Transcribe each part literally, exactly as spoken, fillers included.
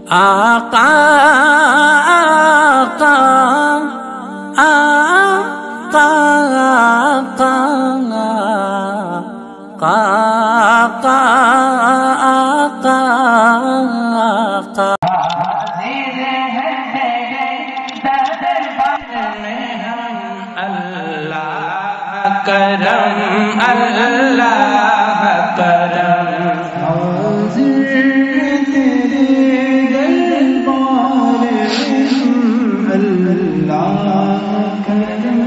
آقا آقا آقا آقا آقا آقا آقا کرم اللہ کرم حاضر تیرے دربار میں اللہ کرم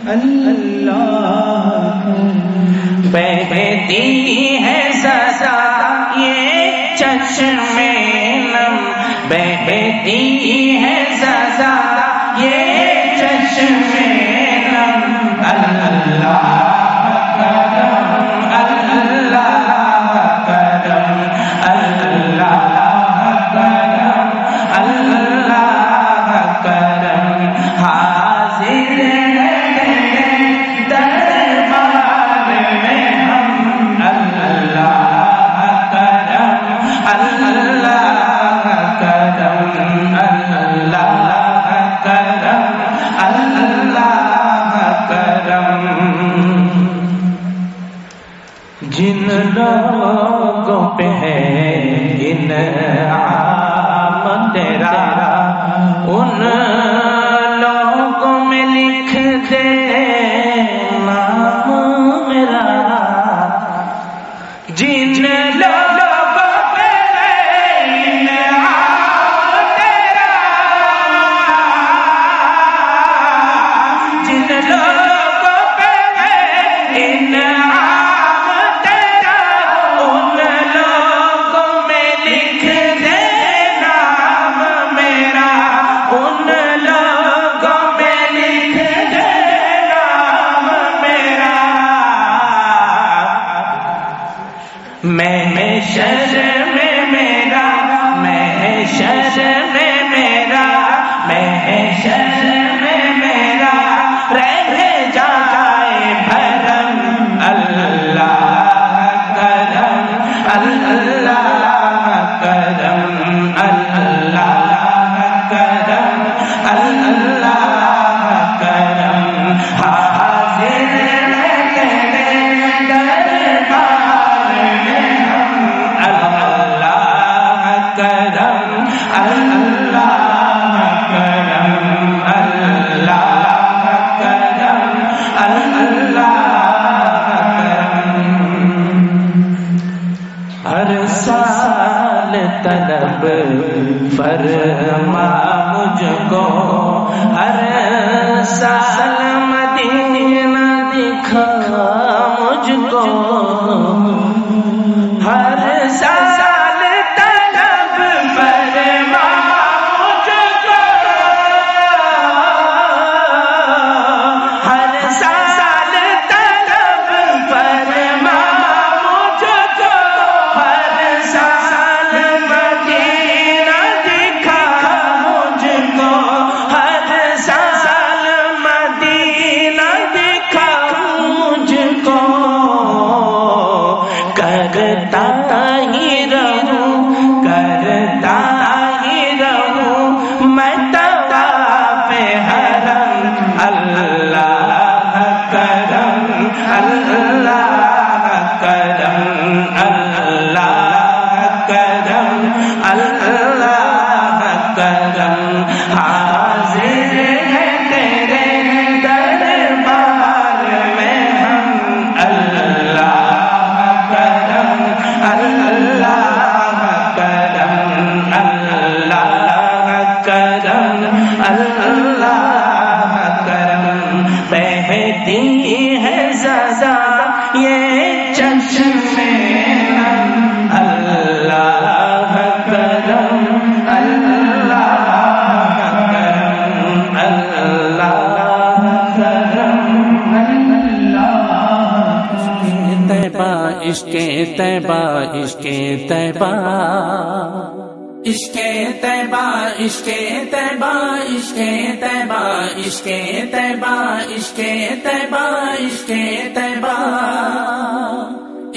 اللہ کرم بہتی ہے سزا یہ چشمے نم بہتی ہے سزا یہ چشمے نم اللہ جن لوگوں پہ ہے انعام تیرا ان لوگوں میں لکھ دے نام میرا جن لوگوں پہ ہے انعام تیرا جن لوگوں پہ ہے انعام میں شر میں میرا میں شر میں میرا میں شر میں میرا رہ جائے بھرم اللہ کرم اللہ کرم اللہ کرم اللہ کرم حاضر ہر سال طلب فرما مجھ کو ہر سال مدینہ دکھا مجھ کو ہر سال طلب فرما مجھ کو ہر سال طلب فرما کرتا ہی رہوں کرتا ہی رہوں میں طواف حرم اللہ کرم اللہ کرم اللہ کرم اللہ کرم حاضر ہے تیرے دربار میں ہم اللہ بہتی ہے سزا یہ چشمے نم اللہ کرم اللہ کرم اللہ کرم طیبہ عشق طیبہ عشق طیبہ عشق طیبہ عشق طیبہ عشق طیبہ عشق طیبہ عشق طیبہ عشق طیبہ